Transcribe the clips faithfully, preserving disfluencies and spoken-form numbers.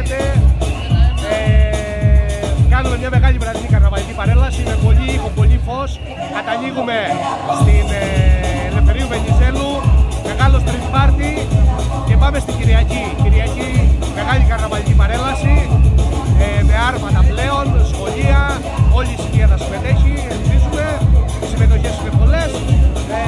βλέπετε. Ε, κάνουμε μια μεγάλη βραδινή καρναβαλική παρέλαση με πολύ ήχο, πολύ φως. Καταλήγουμε στην ε, Ελευθερίου Βενιζέλου, μεγάλο street party και πάμε στην Κυριακή. Κυριακή μεγάλη καρναβαλική παρέλαση ε, με άρματα πλέον, σχολεία, όλη η οικία θα συμμετέχει, ελπίζουμε, οι συμμετοχές είναι πολλές. Ε,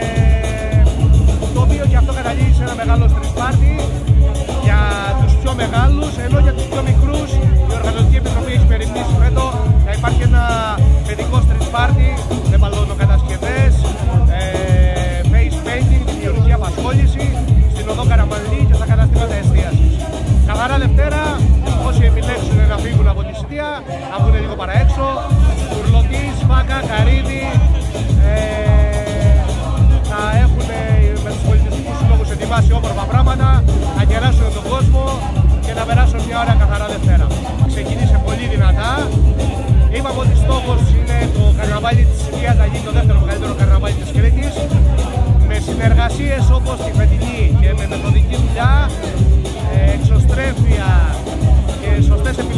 το οποίο και αυτό καταλήγει σε ένα μεγάλο street party για τους πιο μεγάλους, ενώ για τους πιο μικρούς η Οργανωτική Επιτροπή έχει περιμνήσει φέτο να υπάρχει ένα παιδικό street party με μπαλονοκατασκευές, ε, face painting, δημιουργική απασχόληση στην οδό Καραμανλή και στα καταστήματα εστίασης. Καθαρά Δευτέρα, όσοι επιλέξουν να φύγουν από τη Σιτία, να βγουν λίγο παραέξω, Κουρλωτή, Σπάκα, Καρύδι, ε, θα έχουν με τους πολιτιστικούς συλλόγους ετοιμάσει όμορφα πράγματα, να κεράσουν τον κόσμο και να περάσουν μια ώρα καθαρά Δευτέρα. Ξεκινήσε πολύ δυνατά. Είπαμε ότι στόχος είναι το καρναβάλι της Σιτίας να γίνει το δεύτερο μεγαλύτερο καρναβάλι της Κρήτης, με συνεργασίες όπως τη φετινή και με μεθοδική δουλειά, εξωστρέφεια και σωστές επιλογές.